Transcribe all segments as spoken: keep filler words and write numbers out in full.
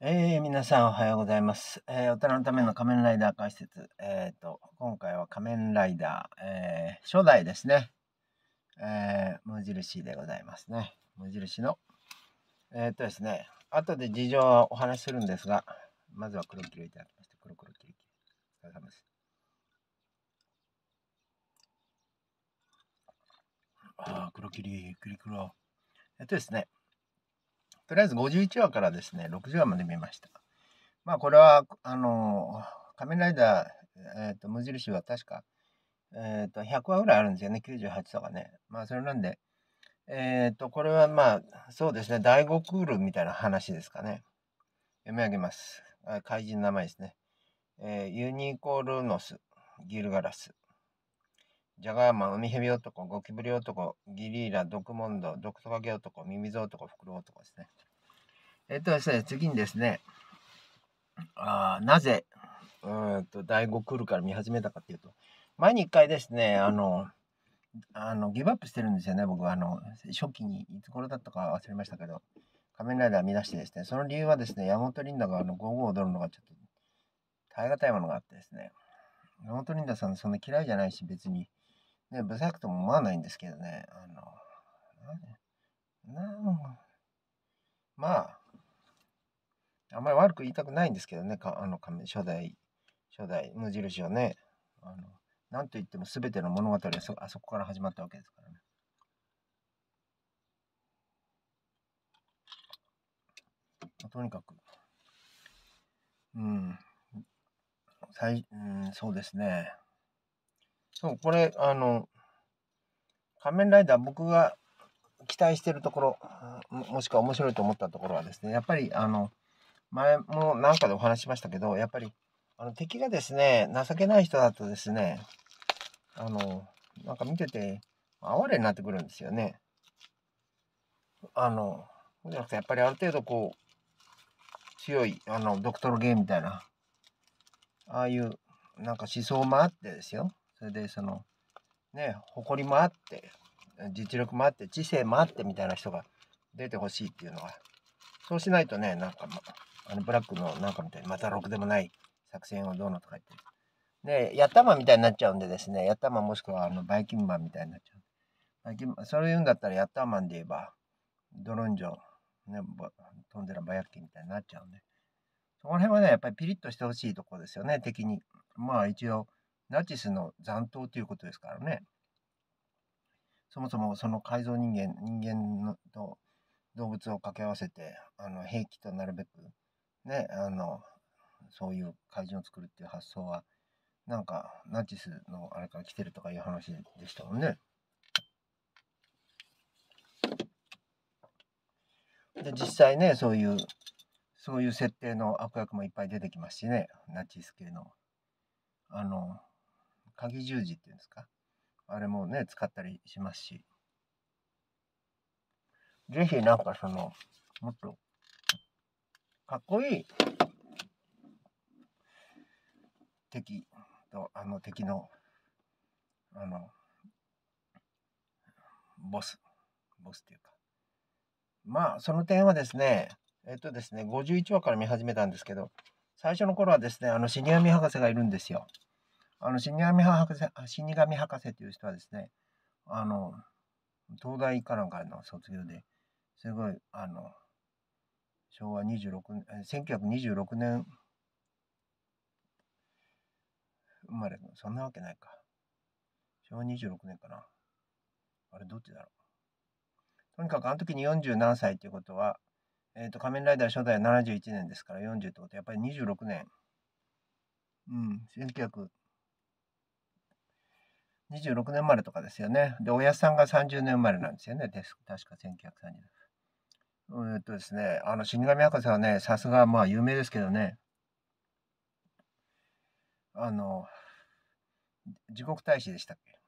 えー、皆さんおはようございます。えー、大人のための仮面ライダー解説。えっ、と、今回は仮面ライダー、えー、初代ですね。えー、無印でございますね。無印の。えっ、とですね、後で事情はお話しするんですが、まずは黒切りをいただきまして、黒黒切り切り。お疲れ様です。ああ、黒切り、黒黒。えっとですね、とりあえずごじゅういちわからですね、ろくじゅうわまで見ました。まあ、これは、あのー、仮面ライダー、えっ、と、無印は確か、えっ、と、ひゃくわぐらいあるんですよね。きゅうじゅうはちとかね。まあ、それなんで、えっ、と、これはまあ、そうですね。だいごクールみたいな話ですかね。読み上げます。あ怪人の名前ですね。えーユニコルノス、ギルガラス、ジャガーマン、海蛇男、ゴキブリ男、ギリーラ、毒モンド、毒トカゲ男、ミミズ男、フクロウ男ですね。えっ、とですね、次にですね、あなぜ、うーんと、だいごクールから見始めたかっていうと、前に一回ですね、あの、あの、ギブアップしてるんですよね、僕は。あの、初期に、いつ頃だったか忘れましたけど、仮面ライダー見出してですね、その理由はですね、山本リンダがあの、ゴーゴー踊るのがちょっと耐え難いものがあってですね、山本リンダさんそんな嫌いじゃないし、別に、ね、ブサイクとも思わないんですけどね、あの、ななまあ、あんまり悪く言いたくないんですけどね、かあの、初代、初代、無印をね、あの、なんといっても全ての物語はそあそこから始まったわけですからね。とにかく、うん、最、うん、そうですね。そう、これ、あの、仮面ライダー、僕が期待してるところ、ももしくは面白いと思ったところはですね、やっぱり、あの、前も何かでお話ししましたけど、やっぱり、あの敵がですね、情けない人だとですね、あの、なんか見てて、哀れになってくるんですよね。あの、そうじゃなくて、やっぱりある程度こう、強い、あの、ドクトルゲーみたいな、ああいう、なんか思想もあってですよ。それで、その、ね、誇りもあって、実力もあって、知性もあってみたいな人が出てほしいっていうのは、そうしないとね、なんか、ま、あのブラックのなんかみたいに、またろくでもない作戦をどうのとか言って。で、ヤッターマンみたいになっちゃうんでですね、ヤッターマンもしくはあのバイキンマンみたいになっちゃう。バイキンマン、それ言うんだったらヤッターマンで言えば、ドロンジョ、ね、飛んでるバヤッキみたいになっちゃうんで。そこら辺はね、やっぱりピリッとしてほしいところですよね、敵に。まあ一応、ナチスの残党ということですからね。そもそもその改造人間、人間のと動物を掛け合わせて、あの兵器となるべく、ね、あの、そういう怪人を作るっていう発想は、なんかナチスのあれから来てるとかいう話でしたもんね。で、実際ね、そういう、そういう設定の悪役もいっぱい出てきますしね、ナチス系の。あの、鍵十字っていうんですか。あれもね、使ったりしますし。ぜひなんかその、もっと、かっこいい敵と、あの敵の、あの、ボス、ボスっていうか。まあ、その点はですね、えっとですね、ごじゅういちわから見始めたんですけど、最初の頃はですね、あの死神博士がいるんですよ。あの死神博士、死神博士という人はですね、あの、東大かなんかの卒業で、すごい、あの、しょうわにじゅうろくねん、せんきゅうひゃくにじゅうろくねん生まれの、そんなわけないか。しょうわにじゅうろくねんかな。あれ、どっちだろう。とにかくあの時によんじゅう何歳っていうことは、えっ、と、仮面ライダー初代はななじゅういちねんですからよんじゅうってことはやっぱりにじゅうろくねん。うん、せんきゅうひゃくにじゅうろくねん生まれとかですよね。で、おやさんがさんじゅうねん生まれなんですよね。です確かせんきゅうひゃくさんじゅうねん。えっとですね、あの死神博士はね、さすがまあ有名ですけどね、あの、地獄大使でしたっけ、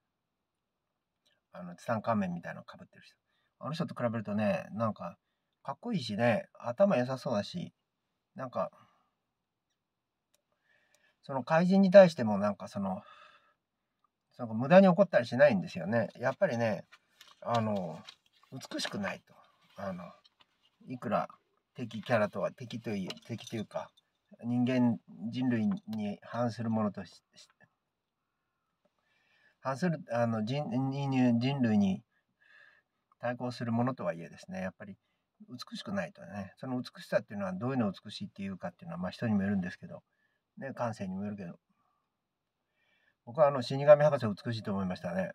あの、ツタン仮面みたいなのかぶってる人。あの人と比べるとね、なんか、かっこいいしね、頭良さそうだし、なんか、その怪人に対してもなんかその、その無駄に怒ったりしないんですよね。やっぱりね、あの、美しくないと。あの、いくら敵キャラとは、敵という、敵というか、人間、人類に反するものとし、反する、あの人、人人類に対抗するものとはいえですね、やっぱり美しくないとね、その美しさっていうのはどういうのを美しいっていうかっていうのは、まあ人にもよるんですけど、ね、感性にもよるけど、僕はあの死神博士を美しいと思いましたね。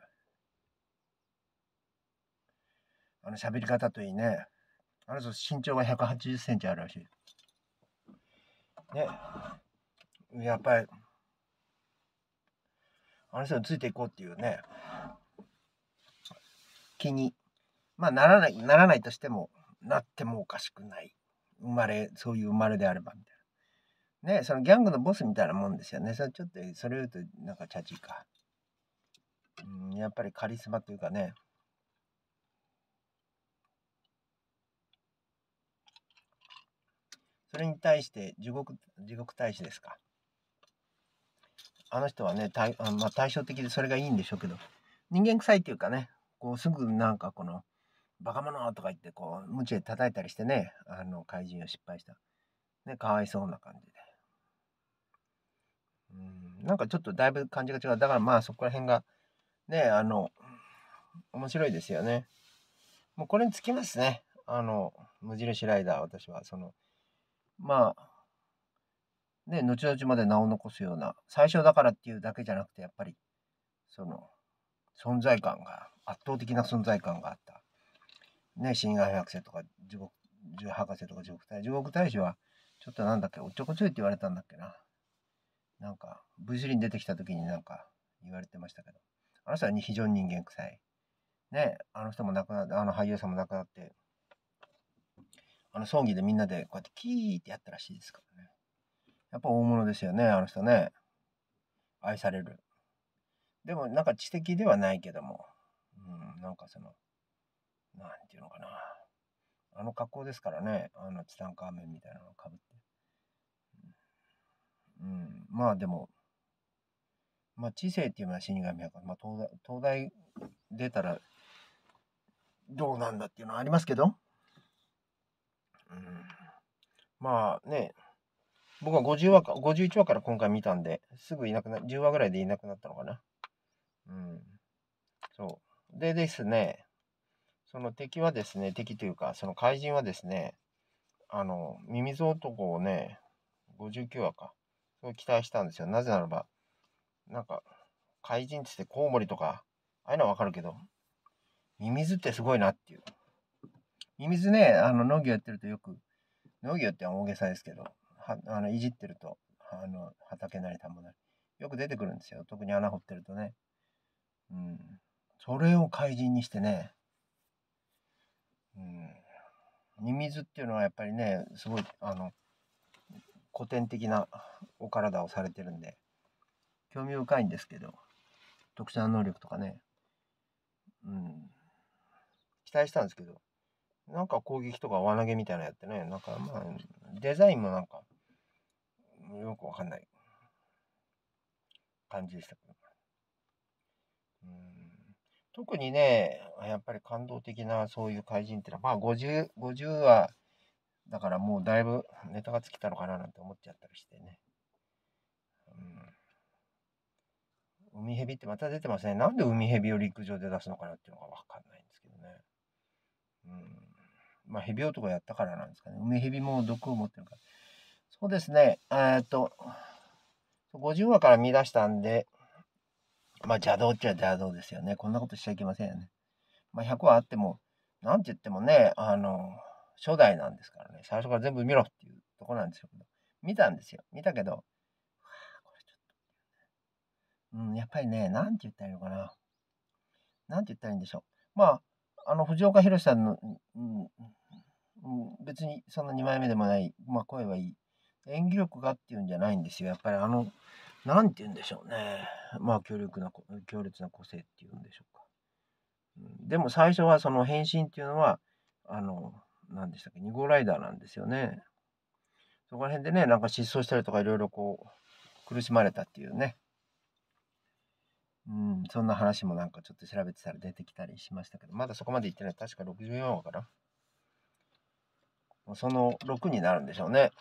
あの喋り方といいね、あの人身長がひゃくはちじゅっセンチあるらしい。ね、やっぱり、あの人についていこうっていうね、気に、まあならない、ならないとしても、なってもおかしくない。生まれ、そういう生まれであればみたいな。ね、そのギャングのボスみたいなもんですよね。それちょっと、それを言うと、なんかチャチいか。うん、やっぱりカリスマというかね。それに対して地獄、地獄大使ですか。あの人はね、対あまあ、対照的でそれがいいんでしょうけど、人間臭いっていうかね、こうすぐなんかこの、バカ者とか言ってこう、無知で叩いたりしてね、あの怪人を失敗した。ね、かわいそうな感じで。うん、なんかちょっとだいぶ感じが違う。だからまあそこら辺が、ね、あの、面白いですよね。もうこれにつきますね。あの、無印ライダー、私は。その、まあ、ね、後々まで名を残すような、最初だからっていうだけじゃなくて、やっぱり、その、存在感が、圧倒的な存在感があった。ね、新海博士とか、地獄、博士とか地獄大使。地獄大使は、ちょっとなんだっけ、おっちょこちょいって言われたんだっけな。なんか、ブイスリー に出てきた時になんか言われてましたけど、あの人は非常に人間臭い。ね、あの人も亡くなって、あの俳優さんも亡くなって、あの葬儀でみんなでこうやってキーってやったらしいですからね。やっぱ大物ですよね、あの人ね。愛される。でもなんか知的ではないけども、うん、なんかその、なんていうのかな。あの格好ですからね、あのチタン仮面みたいなのをかぶって。うん、まあでも、まあ知性っていうのは死神やから、まあ東大、東大出たらどうなんだっていうのはありますけど、うん、まあね、僕はごじゅうわか、ごじゅういちわから今回見たんで、すぐいなくな、じゅうわぐらいでいなくなったのかな。うん。そう。でですね、その敵はですね、敵というか、その怪人はですね、あの、ミミズ男をね、ごじゅうきゅうわか、そう期待したんですよ。なぜならば、なんか、怪人って言ってコウモリとか、ああいうのはわかるけど、ミミズってすごいなっていう。ミミズね、あの、農業やってるとよく、農業って大げさですけど、はあのいじってると、あの畑なり田んぼなり、よく出てくるんですよ。特に穴掘ってるとね。うん。それを怪人にしてね、うん。ミミズっていうのはやっぱりね、すごい、あの、古典的なお体をされてるんで、興味深いんですけど、特殊な能力とかね、うん。期待したんですけど、なんか攻撃とか輪投げみたいなのやってね、なんかまあ、デザインもなんか、よくわかんない感じでしたけど。うん、特にね、やっぱり感動的なそういう怪人っていうのは、まあごじゅう、ごじゅうは、だからもうだいぶネタが尽きたのかななんて思っちゃったりしてね。うん、海蛇ってまた出てますね。なんで海蛇を陸上で出すのかなっていうのがわかんないんですけどね。うん、まあ蛇男やったからなんですかね。海蛇も毒を持ってるから。そうですね。えっと、ごじゅうわから見出したんで、まあ邪道っちゃ邪道ですよね。こんなことしちゃいけませんよね。まあ、ひゃくはあっても、なんて言ってもね、あの、初代なんですからね、最初から全部見ろっていうとこなんですよ。見たんですよ。見たけど、はあ、これちょっと、うん、やっぱりね、なんて言ったらいいのかな。なんて言ったらいいんでしょう。まあ、あの、藤岡弘さんの、うん、うん、別にそんなにまいめでもない、まあ、声はいい。演技力がっていうんじゃないんですよ。やっぱりあの、なんて言うんでしょうね。まあ、強力な、強烈な個性っていうんでしょうか。でも最初はその変身っていうのは、あの、何でしたっけ、に号ライダーなんですよね。そこら辺でね、なんか失踪したりとかいろいろこう、苦しまれたっていうね。うん、そんな話もなんかちょっと調べてたら出てきたりしましたけど、まだそこまで行ってない。確かろくじゅうよんわかな。 そのろくになるんでしょうね。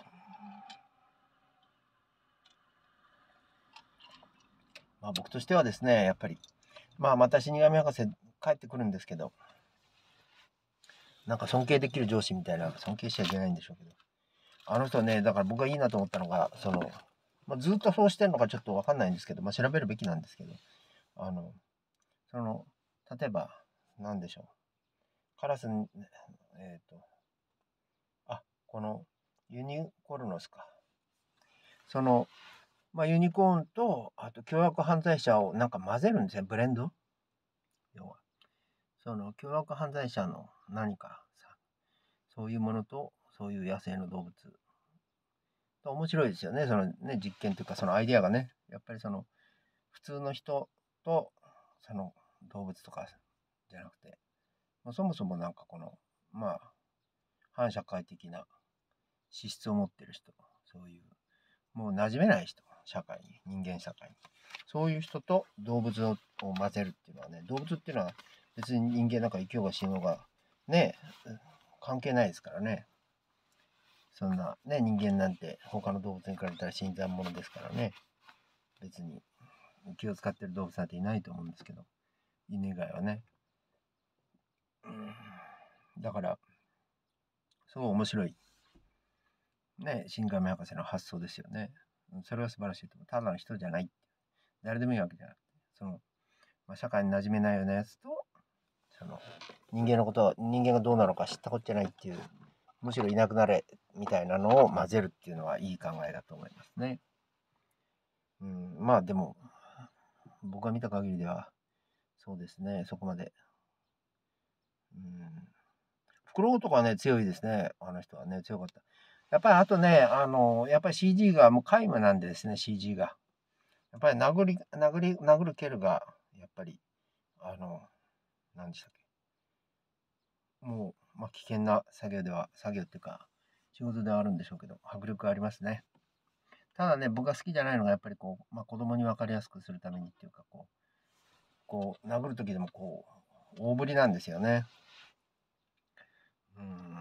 まあ僕としてはですね、やっぱり、まあまた死神博士帰ってくるんですけど、なんか尊敬できる上司みたいな、尊敬しちゃいけないんでしょうけど、あの人ね、だから僕がいいなと思ったのが、その、まあ、ずっとそうしてるのかちょっとわかんないんですけど、まあ調べるべきなんですけど、あの、その、例えば、なんでしょう。カラスに、えっ、と、あ、このユニコルノスか。その、まあ、ユニコーンと、あと凶悪犯罪者をなんか混ぜるんですよ、ブレンド。要は。その凶悪犯罪者の何かさ、そういうものと、そういう野生の動物。面白いですよね、そのね、実験というか、そのアイデアがね、やっぱりその、普通の人と、その動物とかじゃなくて、まあ、そもそもなんかこの、まあ、反社会的な資質を持ってる人、そういう、もう馴染めない人、社会に、人間社会に。そういう人と動物を混ぜるっていうのはね、動物っていうのは別に人間なんか生きようが死のうが、ね、関係ないですからね。そんなね、人間なんて他の動物に比べたら死んだものですからね。別に気を使ってる動物なんていないと思うんですけど、犬以外はね。うん、だから、すごい面白い、ね、新神博士の発想ですよね。それは素晴らしいと思う。ただの人じゃない。誰でもいいわけじゃなくて、その、まあ、社会に馴染めないようなやつと、その、人間のことは、人間がどうなのか知ったこっちゃないっていう、むしろいなくなれ、みたいなのを混ぜるっていうのはいい考えだと思いますね。うん、まあでも、僕が見た限りでは、そうですね、そこまで。うん。フクロウとかね、強いですね。あの人はね、強かった。やっぱりあとね、あの、やっぱり シージー がもう皆無なんでですね、シージー が。やっぱり殴り、殴り、殴る蹴るが、やっぱり、あの、何でしたっけ。もう、まあ、危険な作業では、作業っていうか、仕事ではあるんでしょうけど、迫力ありますね。ただね、僕が好きじゃないのが、やっぱりこう、まあ、子供に分かりやすくするためにっていうか、こう、こう、殴る時でもこう、大振りなんですよね。うん、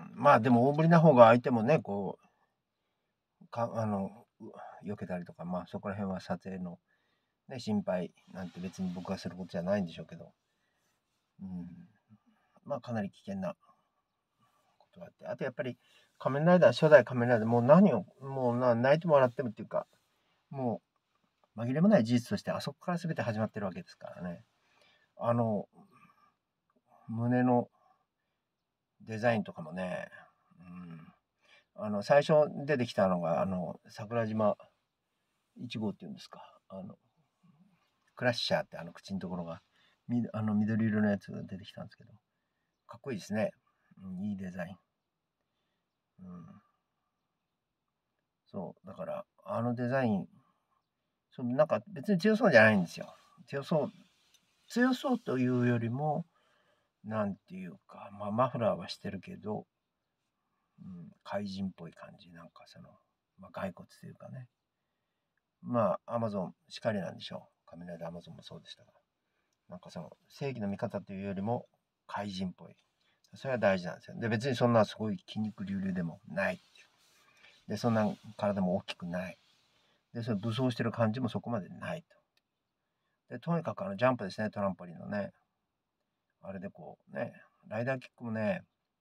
まあでも大振りな方が相手もね、こう、かあの、避けたりとか、まあそこら辺は撮影の、ね、心配なんて別に僕がすることじゃないんでしょうけど、うん、まあかなり危険なことがあって、あとやっぱり仮面ライダー、初代仮面ライダー、もう何を、もうな泣いても笑ってもっていうか、もう紛れもない事実としてあそこから全て始まってるわけですからね。あの、胸のデザインとかもね、うん、あの、最初出てきたのが、あの、桜島いち号っていうんですか、あの、クラッシャーってあの口のところが、みあの緑色のやつが出てきたんですけど、かっこいいですね。うん、いいデザイン。うん、そう、だから、あのデザイン、そのなんか別に強そうじゃないんですよ。強そう、強そうというよりも、なんていうか、まあ、マフラーはしてるけど、うん、怪人っぽい感じ、なんかその、まあ、骸骨というかね。まあ、アマゾンしかりなんでしょう。仮面ライダーアマゾンもそうでしたが。なんかその、正義の味方というよりも、怪人っぽい。それは大事なんですよ。で、別にそんなすごい筋肉隆々でもないっていう。で、そんな体も大きくない。で、それ武装してる感じもそこまでないと。で、とにかくあのジャンプですね、トランポリンのね。あれでこうね、ライダーキックもね、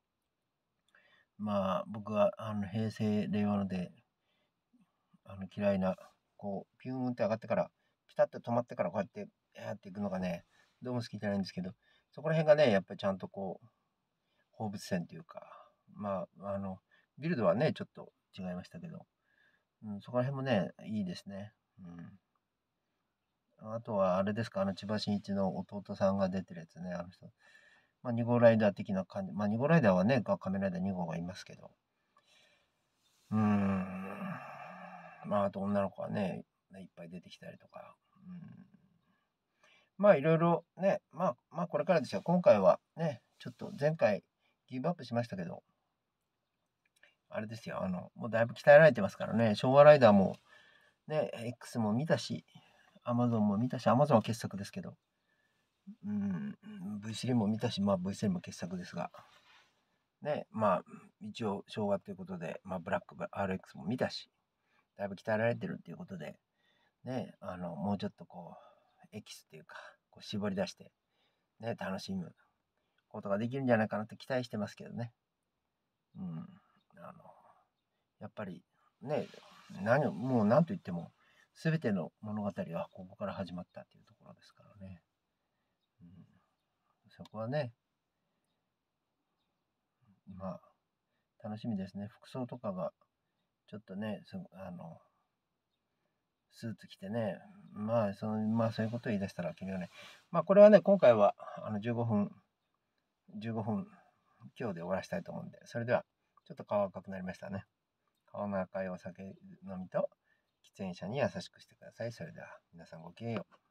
まあ僕はあの平成、令和ので、あの嫌いな、こう、ピューンって上がってから、ピタッと止まってからこうやってやっていくのがね、どうも好きじゃないんですけど、そこら辺がね、やっぱりちゃんとこう、放物線というか、まあ、あの、ビルドはね、ちょっと違いましたけど、うん、そこら辺もね、いいですね。うん。あとは、あれですか、あの、千葉真一の弟さんが出てるやつね、あの人。まあ、に号ライダー的な感じ。まあ、に号ライダーはね、仮面ライダーに号がいますけど。うーん。まあ、あと女の子はね、いっぱい出てきたりとか。うん。まあ、いろいろね、まあ、まあ、これからですよ。今回はね、ちょっと前回ギブアップしましたけど、あれですよ、あの、もうだいぶ鍛えられてますからね、昭和ライダーも、ね、X も見たし、Amazon も見たし、Amazon は傑作ですけど、うん、ブイスリー も見たし、まあ ブイスリー も傑作ですが、 ね、まあ、一応、昭和ということで、まあ、ブラック アールエックス も見たし、だいぶ鍛えられてるっていうことで、ね、あの、もうちょっとこう、エキスっていうか、こう絞り出して、ね、楽しむことができるんじゃないかなと期待してますけどね。うん。あの、やっぱり、ね、何を、もう何と言っても、すべての物語はここから始まったっていうところですからね。うん、そこはね、まあ、楽しみですね。服装とかが、ちょっとね、そあの、スーツ着てね、まあ、その、まあ、そういうことを言い出したら、君はね、まあ、これはね、今回は、あの、じゅうごふん、じゅうごふん、今日で終わらせたいと思うんで、それでは、ちょっと顔赤くなりましたね。顔の赤いお酒飲みと、喫煙者に優しくしてください。それでは、皆さんごきげんよう。